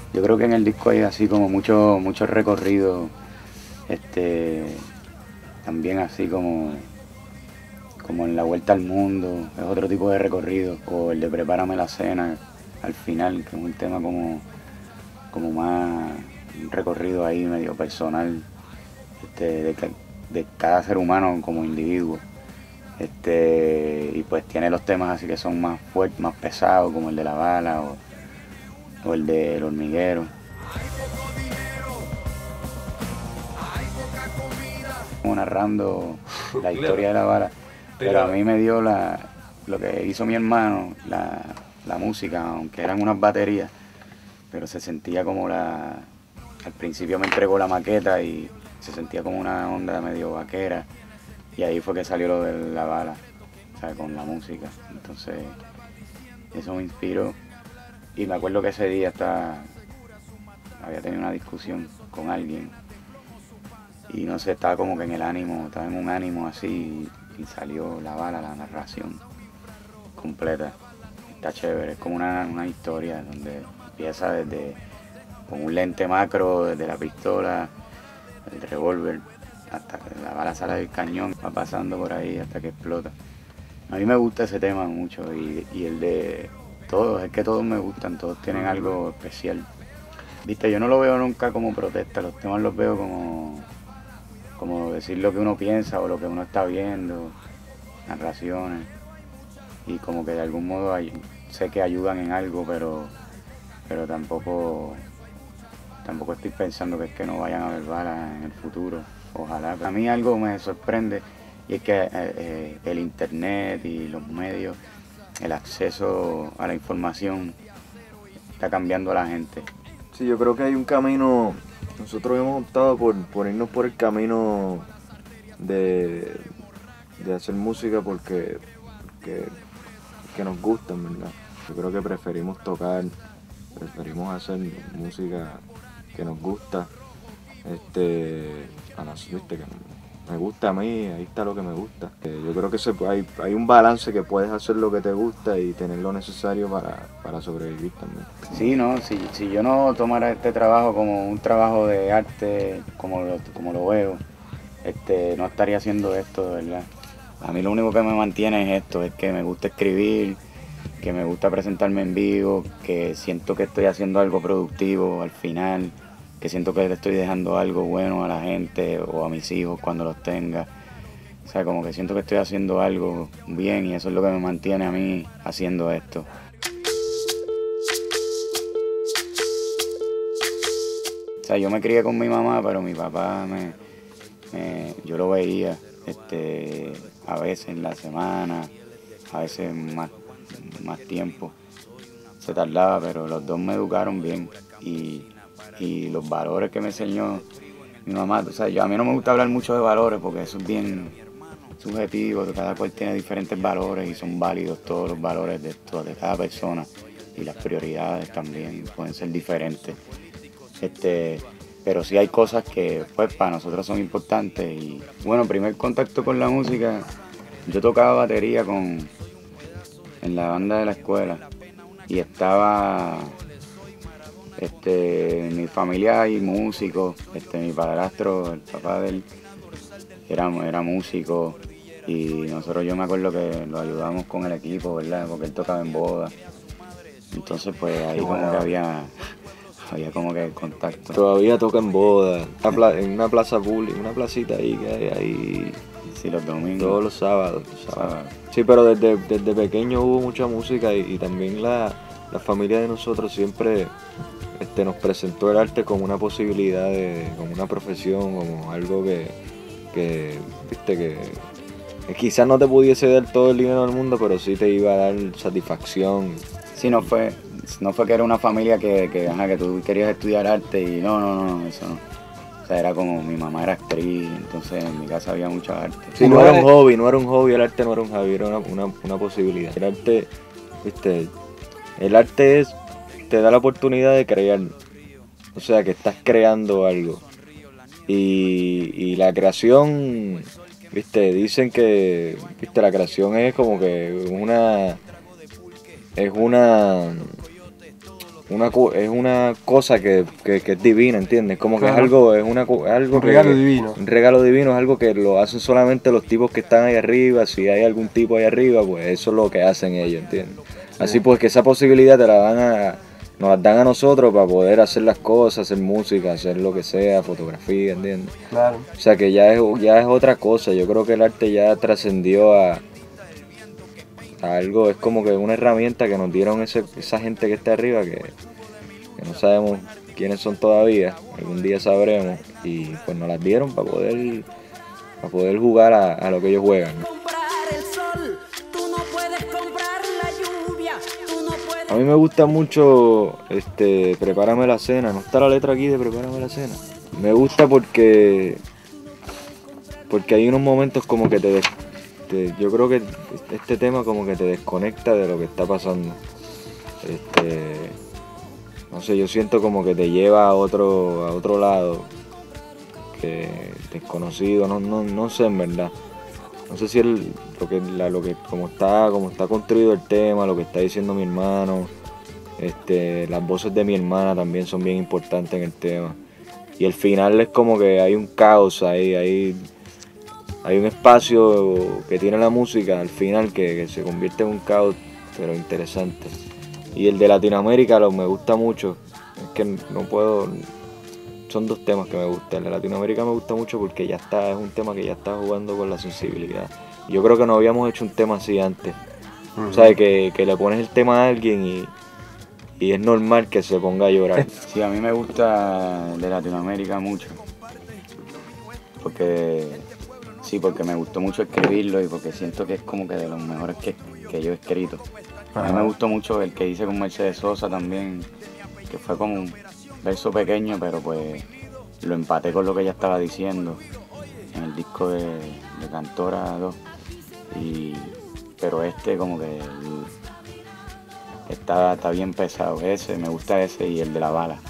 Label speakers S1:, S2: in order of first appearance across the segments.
S1: Yo creo que en el disco hay así como mucho recorrido, este, también así como en la vuelta al mundo, es otro tipo de recorrido, o el de Prepárame la cena al final, que es un tema como más un recorrido ahí medio personal, de cada ser humano como individuo. Y pues tiene los temas así que son más fuertes, más pesados, como el de la bala o el del hormiguero. Como narrando la historia de la bala, pero a mí me dio lo que hizo mi hermano, la música, aunque eran unas baterías, pero se sentía al principio me entregó la maqueta y se sentía como una onda medio vaquera, y ahí fue que salió lo de la bala, o sea, con la música. Entonces eso me inspiró, y me acuerdo que ese día había tenido una discusión con alguien y no sé, estaba como que en el ánimo, estaba en un ánimo así y salió la bala, la narración completa. Está chévere, es como una historia donde empieza desde con un lente macro, desde la pistola, el revólver, hasta que la bala sale del cañón, va pasando por ahí hasta que explota. A mí me gusta ese tema mucho, y el de todos, es que todos me gustan, todos tienen algo especial. Viste, yo no lo veo nunca como protesta, los temas los veo como decir lo que uno piensa o lo que uno está viendo, narraciones, y como que de algún modo sé que ayudan en algo, pero tampoco estoy pensando que es que no vayan a haber balas en el futuro, ojalá. A mí algo me sorprende, y es que el internet y los medios, el acceso a la información está cambiando a la gente.
S2: Sí, yo creo que hay un camino, nosotros hemos optado por irnos por el camino de, de hacer música porque que nos gusta, en verdad. Yo creo que preferimos hacer música que nos gusta, viste, que me gusta a mí, ahí está lo que me gusta. Yo creo que hay un balance, que puedes hacer lo que te gusta y tener lo necesario para sobrevivir también.
S1: Sí, no, si yo no tomara este trabajo como un trabajo de arte, como lo veo, no estaría haciendo esto, de verdad. A mí lo único que me mantiene es esto, es que me gusta escribir, que me gusta presentarme en vivo, que siento que estoy haciendo algo productivo al final, que siento que le estoy dejando algo bueno a la gente o a mis hijos cuando los tenga. O sea, como que siento que estoy haciendo algo bien, y eso es lo que me mantiene a mí haciendo esto. O sea, yo me crié con mi mamá, pero mi papá yo lo veía a veces en la semana, a veces más tiempo. Se tardaba, pero los dos me educaron bien, y los valores que me enseñó mi mamá. O sea, a mí no me gusta hablar mucho de valores porque eso es bien subjetivo, cada cual tiene diferentes valores y son válidos todos los valores de cada persona, y las prioridades también pueden ser diferentes. Pero sí hay cosas que pues para nosotros son importantes. Y bueno, primer contacto con la música, yo tocaba batería en la banda de la escuela, y en mi familia hay músicos, mi padrastro, el papá de él, era músico, y yo me acuerdo que lo ayudamos con el equipo, ¿verdad? Porque él tocaba en bodas. Entonces pues ahí como que había como que contacto.
S2: Todavía toca en boda, en una plaza pública, una placita ahí que hay ahí.
S1: Sí, los domingos.
S2: Todos los sábados. Sí, pero desde pequeño hubo mucha música, y también la familia de nosotros siempre nos presentó el arte como una posibilidad, como una profesión, como algo viste, que quizás no te pudiese dar todo el dinero del mundo, pero sí te iba a dar satisfacción.
S1: Sí, no fue que era una familia que tú querías estudiar arte y no, eso no. O sea, era como mi mamá era actriz, entonces en mi casa había mucha arte.
S2: Sí, no era un hobby, el arte no era un hobby, era una posibilidad. El arte te da la oportunidad de crear, o sea, que estás creando algo. Y la creación, dicen que, la creación es como que es una es una cosa que es divina, ¿entiendes? Como que
S3: Claro.
S2: es algo, es algo
S3: Un regalo divino.
S2: Un regalo divino, es algo que lo hacen solamente los tipos que están ahí arriba. Si hay algún tipo ahí arriba, pues eso es lo que hacen ellos, ¿entiendes? Así pues que esa posibilidad nos la dan a nosotros para poder hacer las cosas, hacer música, hacer lo que sea, fotografía, ¿entiendes?
S3: Claro.
S2: O sea que ya es otra cosa. Yo creo que el arte ya trascendió a algo, es como que una herramienta que nos dieron esa gente que está arriba, que no sabemos quiénes son todavía, algún día sabremos, y pues nos las dieron para poder jugar a lo que ellos juegan. A mí me gusta mucho Prepárame la cena, no está la letra aquí de Prepárame la cena. Me gusta porque hay unos momentos como que yo creo que este tema como que te desconecta de lo que está pasando. No sé, yo siento como que te lleva a otro lado, que desconocido, no sé en verdad. No sé si como está construido el tema, lo que está diciendo mi hermano, las voces de mi hermana también son bien importantes en el tema. Y el final es como que hay un caos ahí, hay un espacio que tiene la música al final que se convierte en un caos, pero interesante. Y el de Latinoamérica me gusta mucho, es que no puedo, son dos temas que me gustan. El de Latinoamérica me gusta mucho porque es un tema que ya está jugando con la sensibilidad. Yo creo que no habíamos hecho un tema así antes. O sea, que le pones el tema a alguien y es normal que se ponga a llorar.
S1: Sí, a mí me gusta de Latinoamérica mucho. Porque me gustó mucho escribirlo y porque siento que es como que de los mejores que yo he escrito. A mí me gustó mucho el que hice con Mercedes Sosa también, que fue como un verso pequeño, pero pues lo empaté con lo que ella estaba diciendo en el disco de Cantora 2. Pero como que está bien pesado. Me gusta ese y el de la bala.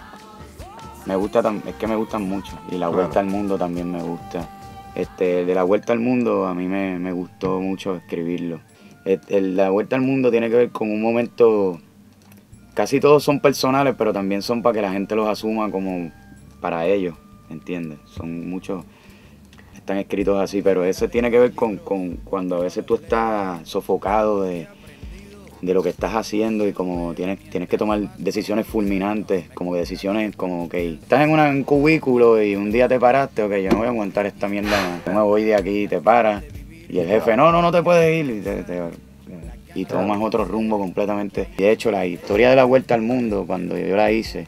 S1: Es que me gustan mucho. Y la vuelta al mundo también me gusta. El de la vuelta al mundo a mí me gustó mucho escribirlo. La vuelta al mundo tiene que ver con un momento, casi todos son personales, pero también son para que la gente los asuma como para ellos, ¿entiendes? Son muchos, están escritos así, pero ese tiene que ver con cuando a veces tú estás sofocado de lo que estás haciendo y como tienes que tomar decisiones fulminantes, como que decisiones como que estás en un cubículo y un día te paraste, ok, yo no voy a aguantar esta mierda más, yo me voy de aquí, te paras y el jefe, no te puedes ir y tomas otro rumbo completamente. De hecho, la historia de la vuelta al mundo, cuando yo la hice,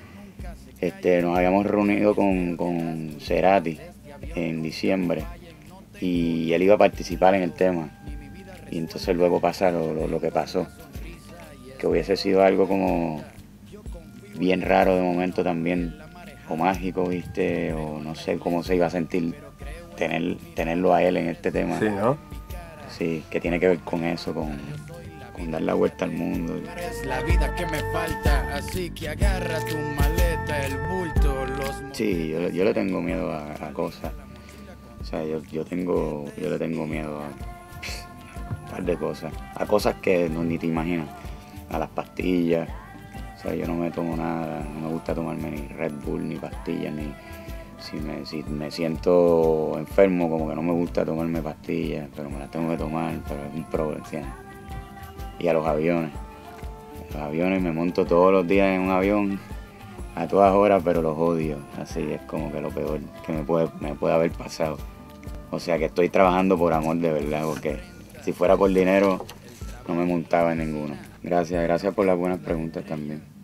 S1: nos habíamos reunido con Cerati en diciembre y él iba a participar en el tema. Y entonces luego pasa lo que pasó, que hubiese sido algo como bien raro de momento también, o mágico, ¿viste? O no sé cómo se iba a sentir tenerlo a él en este tema.
S3: Sí, ¿no?
S1: Sí, que tiene que ver con eso, con dar la vuelta al mundo.
S4: La vida que me falta, así que agarra tu maleta, el bulto,
S1: Sí, yo le tengo miedo a cosas. O sea, yo le tengo miedo a un par de cosas. A cosas que ni te imaginas. A las pastillas. O sea, yo no me tomo nada. No me gusta tomarme ni Red Bull, ni pastillas, ni... Si me siento enfermo, como que no me gusta tomarme pastillas, pero me las tengo que tomar, pero es un problema. Y a los aviones. Los aviones, me monto todos los días en un avión a todas horas, pero los odio. Así es como que lo peor que me puede haber pasado. O sea que estoy trabajando por amor de verdad, porque si fuera por dinero no me montaba en ninguno. Gracias por las buenas preguntas también.